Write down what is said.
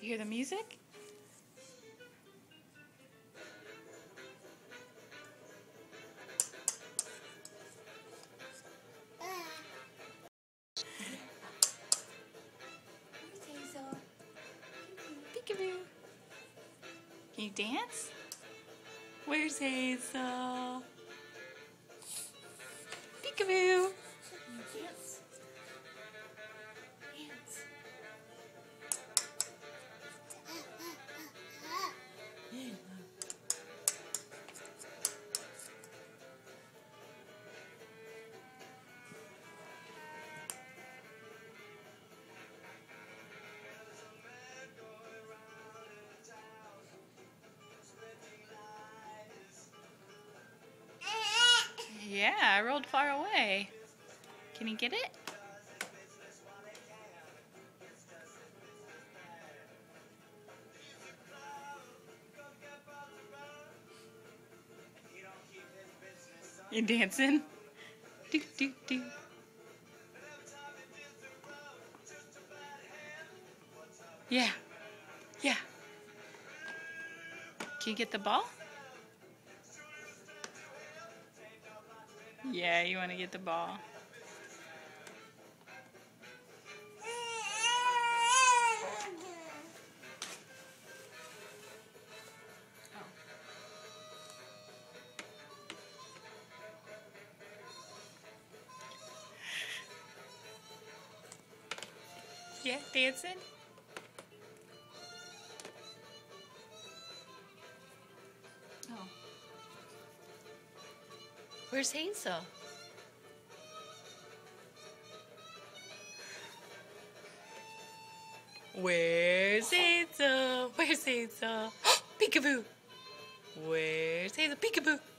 You hear the music? Where's Hazel? Peekaboo. Can you dance? Where's Hazel? Peekaboo. Dance. Dance. Yeah, I rolled far away. Can you get it? You dancing? Do do do. Yeah. Yeah. Can you get the ball? Yeah, you want to get the ball. Yeah, dancing? Oh. Where's Hazel? Where's Hazel? Where's Hazel? Peekaboo! Where's Hazel? Peekaboo!